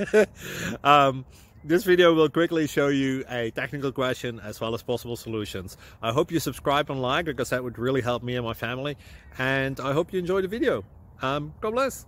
um, this video will quickly show you a technical question as well as possible solutions. I hope you subscribe and like, because that would really help me and my family. And I hope you enjoy the video. God bless.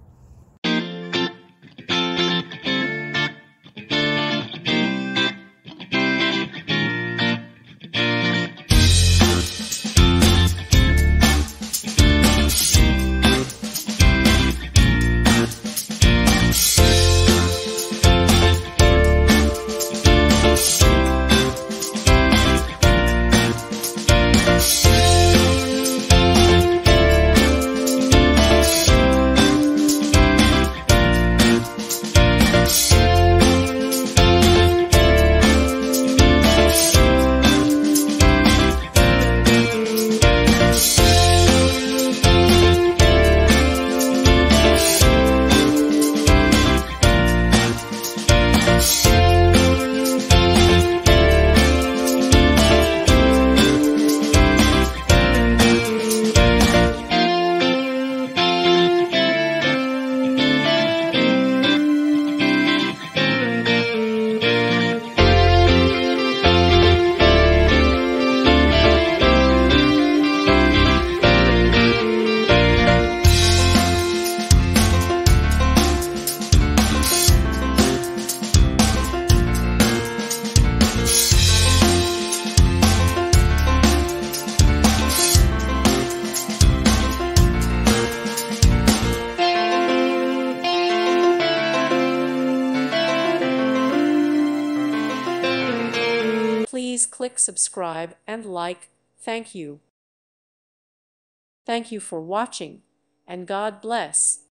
Please click subscribe and like. Thank you. Thank you for watching, and God bless.